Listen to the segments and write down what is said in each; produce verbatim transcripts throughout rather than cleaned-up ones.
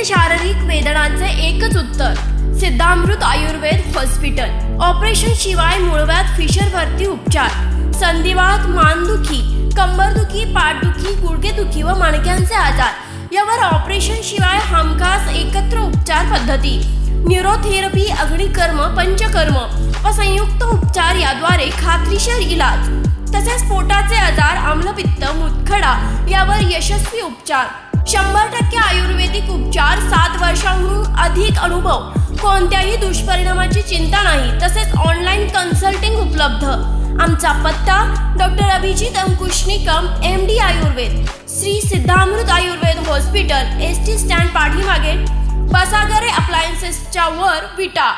विविध शारीरिक वेदनांचे एकच उत्तर, सिद्धामृत आयुर्वेद हॉस्पिटल। ऑपरेशन शिवाय मूळव्याध फिशरवरती उपचार, संधिवात, मानदुखी, कंबरदुखी, पाठदुखी, गुडघेदुखी व मणक्यांचे आजार यावर ऑपरेशन शिवाय हमखास एकत्र उपचार पद्धती, न्यूरोथेरपी, अग्निकर्म, पंचकर्म व संयुक्त उपचार याद्वारे खात्रीशीर इलाज। तसेच पोटाचे आजार, आम्लपित्त, मुतखडा यावर यशस्वी उपचार। शंभर टक्के आयुर्वेदिक उपचार, सात वर्षांहून अधिक अनुभव, कोणत्याही दुष्परिणामाची चिंता नाही। तसेच ऑनलाईन कन्सल्टिंग उपलब्ध। आमचा पत्ता doctor Abhijit Ankush Nikam, M D Ayurveda, Shri Siddhamrut Ayurveda hospital, S T stand पाठीमागे, बसागरे अप्लायन्सेसच्या वर, विटा।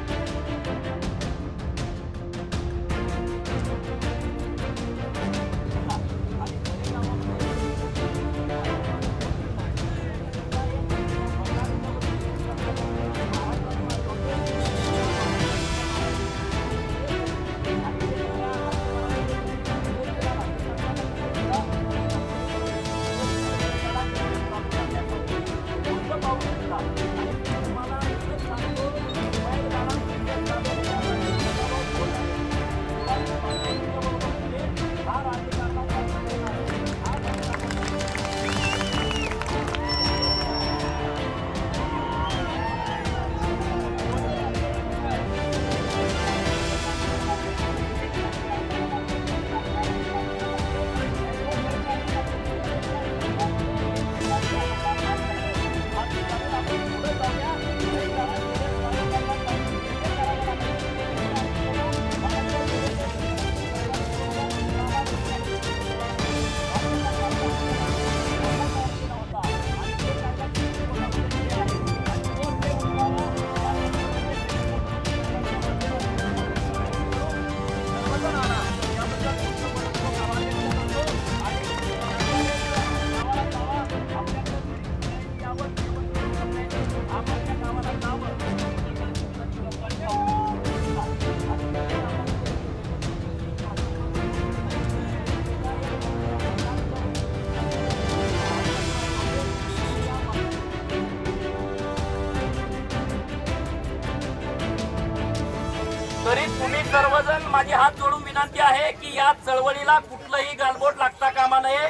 तरी तुम्ही सर्वजण माझी हात जोडून विनंती आहे की या चळवळीला कुठलंही गालबोट लागता कामा नये।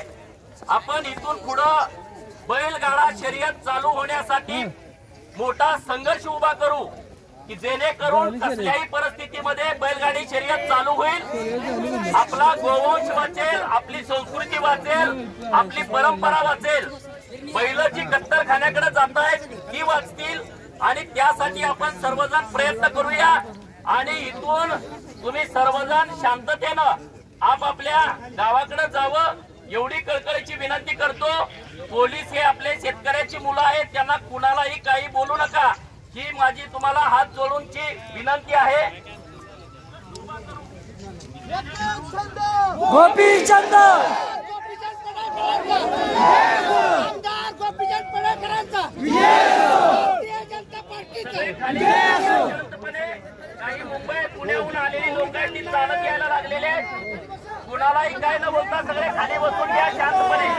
आपण इथून पुढे बैलगाडा शर्यत चालू होण्यासाठी मोठा संघर्ष उभा करू की जेणेकरून कसल्याही परिस्थितीमध्ये बैलगाडी शर्यत चालू होईल, आपला गोवंश वाचेल, आपली संस्कृती वाचेल, आपली परंपरा वाचेल। बैल जी कत्तरखान्याकडे जात आहेत ती वाचतील आणि त्यासाठी आपण सर्वजण प्रयत्न करूया। आणि इथून तुम्ही सर्वजण शांततेनं आपापल्या गावाकडे जावं एवढी कळकळीची विनंती करतो। पोलीस हे आपले शेतकऱ्याची मुलं आहेत, त्यांना कुणालाही काही बोलू नका ही माझी तुम्हाला हात जोडूनची विनंती आहे। गोपीचंद काही मुंबई पुण्याहून आलेली लोक आहेत ती चालत यायला लागलेले आहेत, कुणालाही काय न बोलता सगळे खाली बसून घ्या शांतपणे।